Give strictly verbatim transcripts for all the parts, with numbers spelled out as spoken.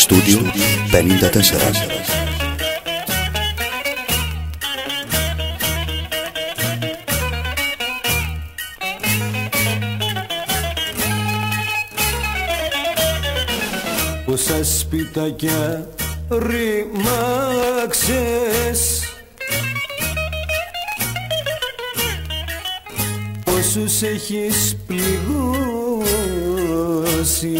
Στούντιο πενήντα τέσσερα. Πόσα σπιτάκια ρημάξες, πόσους έχεις πληγώσει,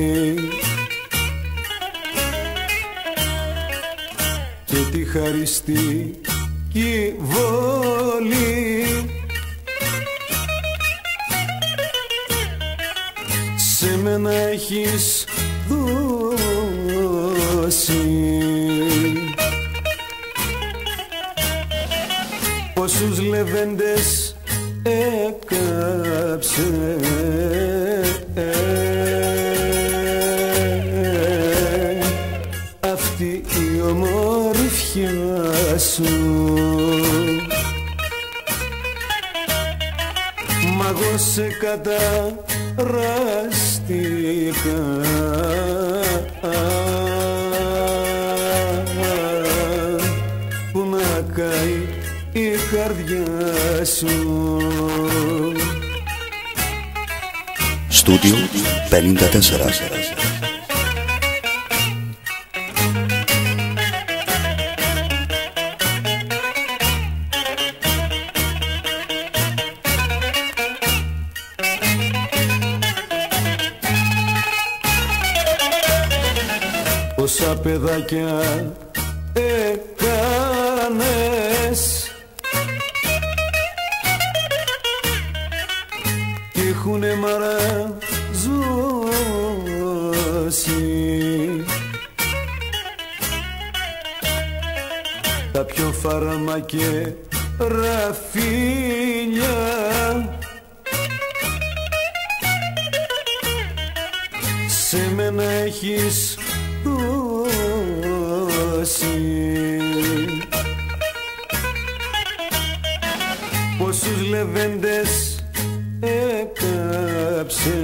και τη χαριστική βόλη σε μένα έχεις δώσει. Πόσους λεβέντες έκαψε, αυτή η ομορφιά σου, μ' εγώ σε καταραστήκα. Που να καεί η καρδιά σου. Στούντιο πενήντα τέσσερα. Πόσα παιδάκια έκανες κι έχουνε μαραζώσει, τα πιο φαρμακέ ραφίλια σε μένα έχεις δώσει. Πόσους λεβέντες έκαψε,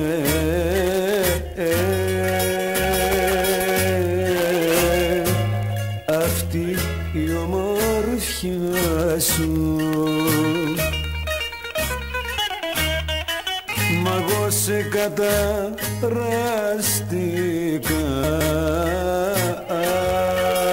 αυτή η ομορφιά σου, μ' εγώ σε καταραστήκα.